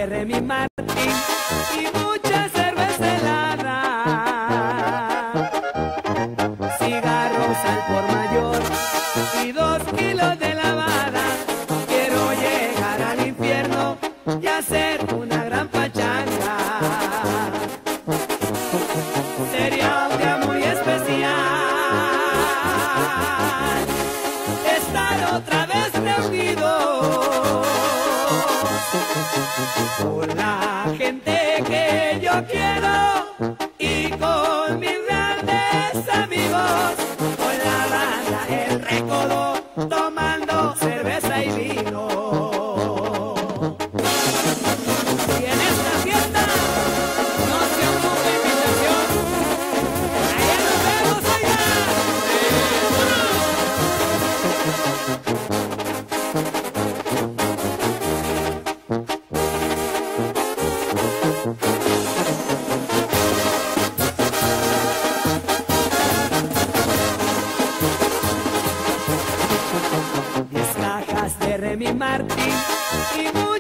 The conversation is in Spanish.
Remy Martin y mucha cerveza helada, cigarros al por mayor y 2 kilos de lavada. Quiero llegar al infierno y hacer una gran pachanga. Sería un día muy especial estar otra vez reunidos con la gente que yo quiero y con mis grandes amigos, con la banda El Recodo, tomando cerveza y vino. Y en esta fiesta no se ocupa invitación. Allá nos vemos, allá. Cajas de Remy Martin y